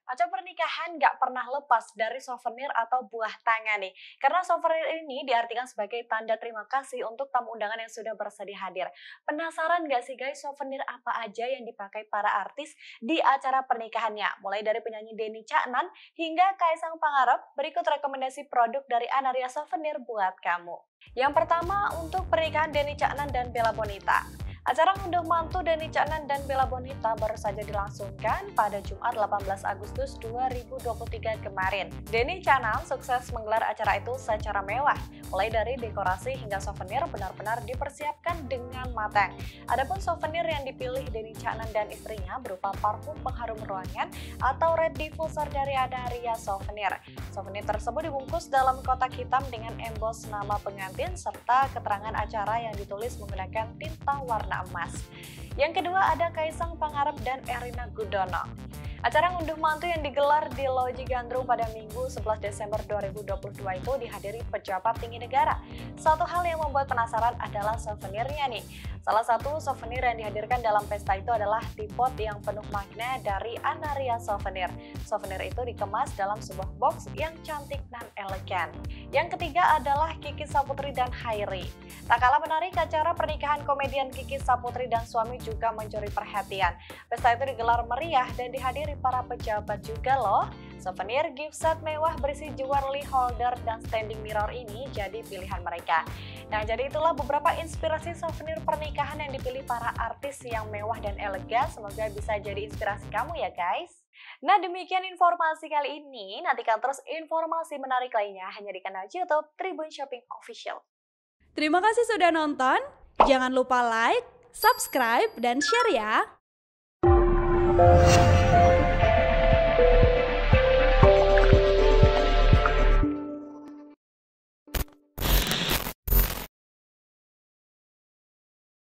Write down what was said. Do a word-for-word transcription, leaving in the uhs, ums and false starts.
Acara pernikahan nggak pernah lepas dari souvenir atau buah tangan nih. Karena souvenir ini diartikan sebagai tanda terima kasih untuk tamu undangan yang sudah bersedia hadir. Penasaran nggak sih guys souvenir apa aja yang dipakai para artis di acara pernikahannya? Mulai dari penyanyi Denny Caknan hingga Kaisang Pangarep, berikut rekomendasi produk dari Anaria Souvenir buat kamu. Yang pertama untuk pernikahan Denny Caknan dan Bella Bonita. Acara ngunduh mantu Denny Caknan dan Bella Bonita baru saja dilangsungkan pada Jumat delapan belas Agustus dua ribu dua puluh tiga kemarin. Denny Caknan sukses menggelar acara itu secara mewah, mulai dari dekorasi hingga souvenir benar-benar dipersiapkan dengan matang. Adapun souvenir yang dipilih Denny Caknan dan istrinya berupa parfum pengharum ruangan atau red diffuser dari Anaria Souvenir. Souvenir tersebut dibungkus dalam kotak hitam dengan emboss nama pengantin serta keterangan acara yang ditulis menggunakan tinta warna emas. Yang kedua ada Kaisang Pangarep dan Erina Gudono. Acara ngunduh mantu yang digelar di Loji Gandrung pada Minggu sebelas Desember dua ribu dua puluh dua itu dihadiri pejabat tinggi negara. Satu hal yang membuat penasaran adalah souvenirnya nih. Salah satu souvenir yang dihadirkan dalam pesta itu adalah teapot yang penuh makna dari Anaria Souvenir. Souvenir itu dikemas dalam sebuah box yang cantik dan elegan. Yang ketiga adalah Kiki Saputri dan Hairi. Tak kalah menarik, acara pernikahan komedian Kiki Saputri dan suami juga mencuri perhatian. Pesta itu digelar meriah dan dihadiri para pejabat juga loh. Souvenir gift set mewah berisi jewelry holder dan standing mirror ini jadi pilihan mereka. Nah, jadi itulah beberapa inspirasi souvenir pernikahan yang dipilih para artis yang mewah dan elegan. Semoga bisa jadi inspirasi kamu ya guys. Nah, demikian informasi kali ini. Nantikan terus informasi menarik lainnya hanya di kanal YouTube Tribun Shopping Official. Terima kasih sudah nonton. Jangan lupa like, subscribe, dan share ya.